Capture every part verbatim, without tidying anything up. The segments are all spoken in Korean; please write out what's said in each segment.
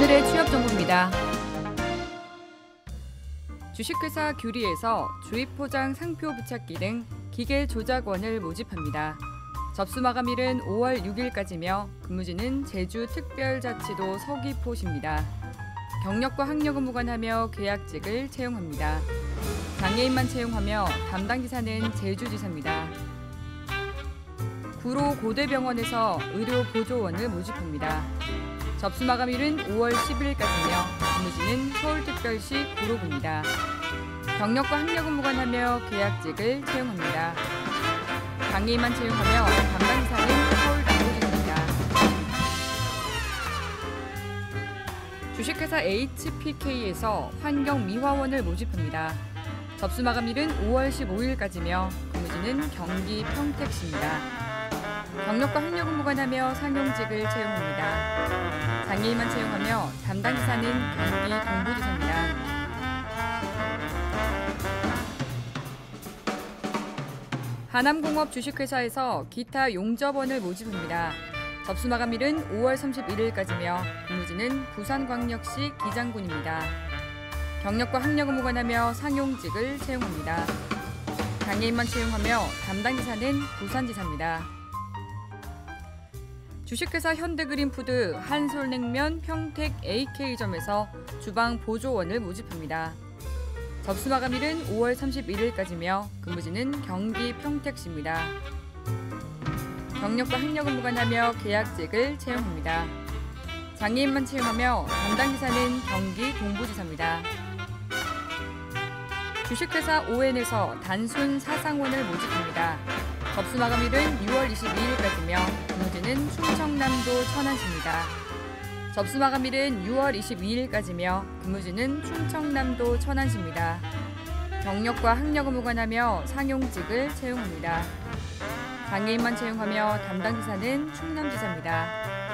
오늘의 취업 정보입니다. 주식회사 규리에서 주입포장 상표 부착기 등 기계 조작원을 모집합니다. 접수 마감일은 오월 육일까지며 근무지는 제주특별자치도 서귀포시입니다. 경력과 학력은 무관하며 계약직을 채용합니다. 장애인만 채용하며 담당 기사는 제주지사입니다. 구로 고대병원에서 의료보조원을 모집합니다. 접수 마감일은 오월 십일까지며 근무지는 서울특별시 구로구입니다. 경력과 학력은 무관하며 계약직을 채용합니다. 장애인만 채용하며 담당 기사는 서울 남부지사입니다. 주식회사 에이치피케이에서 환경미화원을 모집합니다. 접수 마감일은 오월 십오일까지며 근무지는 경기 평택시입니다. 경력과 학력은 무관하며 상용직을 채용합니다. 장애인만 채용하며 담당 기사는 경기 동부지사입니다. 하남공업 주식회사에서 기타 용접원을 모집합니다. 접수 마감일은 오월 삼십일일까지며 근무지는 부산광역시 기장군입니다. 경력과 학력은 무관하며 상용직을 채용합니다. 장애인만 채용하며 담당 기사는 부산지사입니다. 주식회사 현대그린푸드 한솔냉면 평택 에이케이점에서 주방 보조원을 모집합니다. 접수 마감일은 오월 삼십일일까지며 근무지는 경기 평택시입니다. 경력과 학력은 무관하며 계약직을 채용합니다. 장애인만 채용하며 담당 기사는 경기 동부지사입니다. 주식회사 오엔에서 단순 사상원을 모집합니다. 접수 마감일은 유월 이십이일까지며 근무지는 충청남도 천안시입니다. 접수 마감일은 유월 이십이일까지며 근무지는 충청남도 천안시입니다. 경력과 학력은 무관하며 상용직을 채용합니다. 장애인만 채용하며 담당 기사는 충남지사입니다.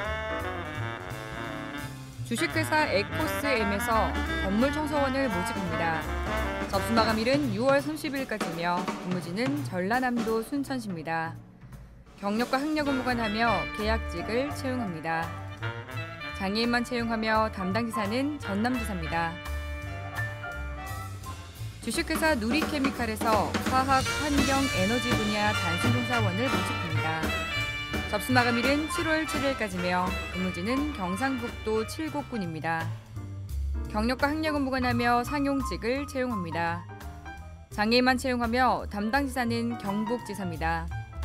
주식회사 에코스엠에서 건물청소원을 모집합니다. 접수 마감일은 유월 삼십일까지며 근무지는 전라남도 순천시입니다. 경력과 학력은 무관하며 계약직을 채용합니다. 장애인만 채용하며 담당 기사는 전남지사입니다. 주식회사 누리케미칼에서 화학, 환경, 에너지 분야 단순봉사원을 모집합니다. 접수 마감일은 칠월 칠일까지며 근무지는 경상북도 칠곡군입니다. 경력과 학력은 무관하며 상용직을 채용합니다. 장애인만 채용하며 담당 지사는 경북지사입니다.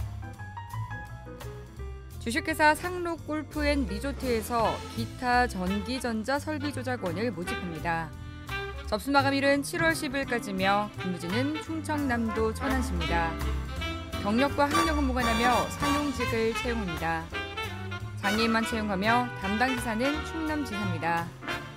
주식회사 상록골프앤리조트에서 기타 전기전자 설비조작원을 모집합니다. 접수 마감일은 칠월 십일까지며 근무지는 충청남도 천안시입니다. 경력과 학력은 무관하며 상용직을 채용합니다. 장애인만 채용하며 담당 기사는 충남지사입니다.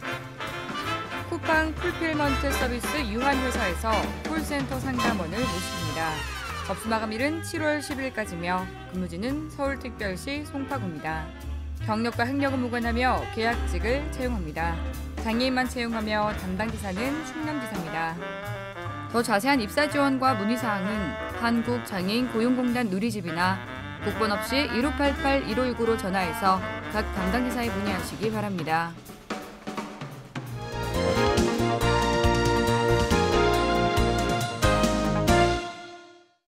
쿠팡 풀필먼트 서비스 유한회사에서 콜센터 상담원을 모집합니다. 접수 마감일은 칠월 십일까지며 근무지는 서울특별시 송파구입니다. 경력과 학력은 무관하며 계약직을 채용합니다. 장애인만 채용하며 담당 기사는 충남지사입니다. 더 자세한 입사 지원과 문의사항은 한국장애인고용공단 누리집이나 국번 없이 일오팔팔 일오육오로 전화해서 각 담당 기사에 문의하시기 바랍니다.